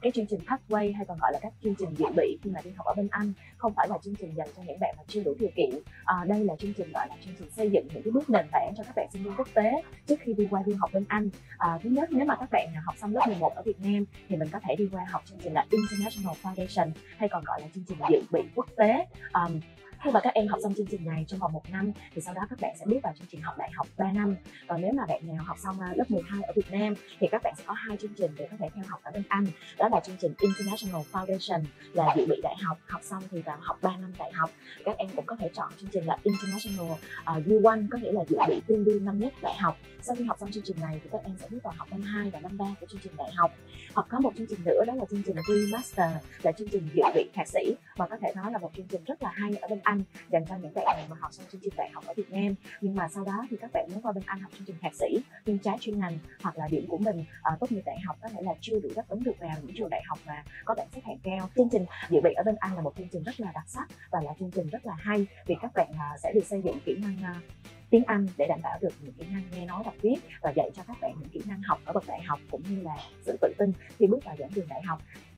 cái chương trình Pathway hay còn gọi là các chương trình dự bị khi mà đi học ở bên Anh không phải là chương trình dành cho những bạn mà chưa đủ điều kiện. Đây là chương trình gọi là chương trình xây dựng những cái bước nền tảng cho các bạn sinh viên quốc tế trước khi đi qua du học bên Anh. Thứ nhất, nếu mà các bạn học xong lớp 11 ở Việt Nam thì mình có thể đi qua học chương trình là International Foundation hay còn gọi là chương trình dự bị quốc tế. Khi mà các em học xong chương trình này trong vòng 1 năm thì sau đó các bạn sẽ bước vào chương trình học đại học 3 năm. Còn nếu mà bạn nào học xong lớp 12 ở Việt Nam thì các bạn sẽ có 2 chương trình để có thể theo học ở bên Anh. Đó là chương trình International Foundation là dự bị đại học, học xong thì vào học 3 năm đại học. Các em cũng có thể chọn chương trình là International U1, có nghĩa là dự bị tương đương năm nhất đại học. Sau khi học xong chương trình này thì các em sẽ bước vào học năm 2 và năm 3 của chương trình đại học. Hoặc có một chương trình nữa đó là chương trình Pre-Master, là chương trình dự bị thạc sĩ, mà có thể nói là một chương trình rất là hay ở bên Anh dành cho những bạn mà học xong chương trình đại học ở Việt Nam nhưng mà sau đó thì các bạn muốn qua bên Anh học chương trình thạc sĩ nhưng trái chuyên ngành, hoặc là điểm của mình tốt nghiệp đại học có thể là chưa đủ đáp ứng được vào những trường đại học mà có bảng xếp hạng cao. Chương trình dự bị ở bên Anh là một chương trình rất là đặc sắc và là chương trình rất là hay vì các bạn sẽ được xây dựng kỹ năng tiếng Anh để đảm bảo được những kỹ năng nghe nói đọc viết và dạy cho các bạn những kỹ năng học ở bậc đại học cũng như là sự tự tin khi bước vào giảng đường đại học.